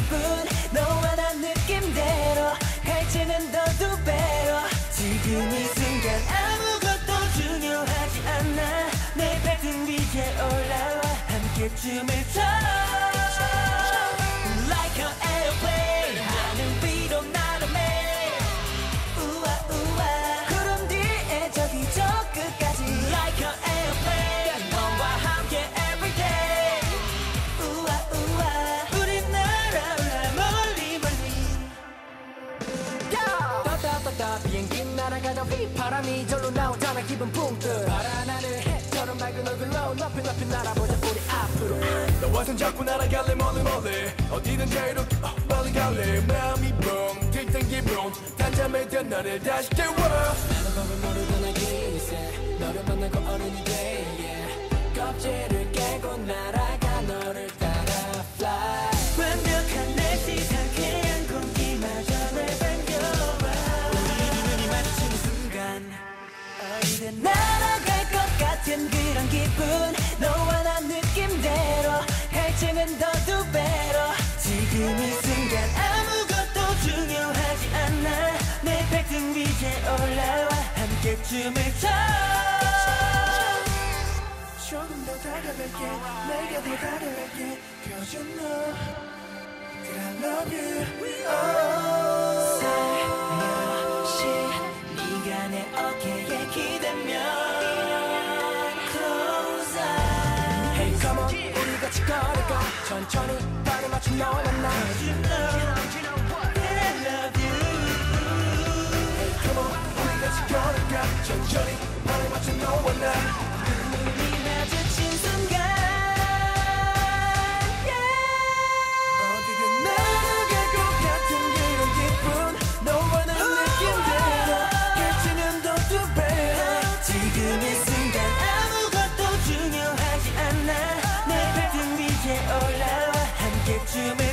기분 너와 난 느낌대로 갈증은 더 두 배로 지금 이 순간 아무것도 중요하지 않아 내 발등 위에 올라와 함께 춤을 춰 Like an airplane 하늘 위로 날아매 우와 우와 구름 뒤에 저기 저 끝까지 Like an airplane 너와 함께 everyday 우와 우와 우린 날아올라 멀리 멀리 떠 비행기 날아가다 휘바람이 절로 나오잖아 기분 붕뜨 파란 하늘 해처럼 맑은 얼굴로 높이 높이 날아보자 우리 앞으로 너와 손잡고 날아갈래 멀리 멀리 어디든지 이렇게 멀리 갈래 마음이 붕 들뜬 기분 단잠했던 너를 다시 깨워 나는 법을 모르던 아기 이제 너를 만나고 어른이 돼 yeah. 껍질을 깨고 날아가 너를 따라 fly 완벽한 내 시선에 공기마저 날 반겨와 우리 눈이 마주치는 순간 어디든 날아갈 것 같은 그런 기분 너와 난 느낌대로 갈증은 더 두 배로 지금 이 순간 아무것도 중요하지 않아 내 발등 위에 올라와 함께 춤을 춰 조금 더 다가갈게 내가 더 다가갈게 Cause you know that I love you 살며시 네가 내 어깨에 기대면 Close up Hey come on 우리 같이 걸어가 천천히 발을 맞춘 너와 나 You know that I love you Hey come on 우리 같이 걸어가 천천히 발을 맞춘 너와 나 눈이 마주친 순간 어디든 날아갈 것 같은 그런 기분 너와 난 느낌대로 갈증은 더 두 배로 지금 이 순간 아무것도 중요하지 않아 내 발등 위에 올라와 함께 춤을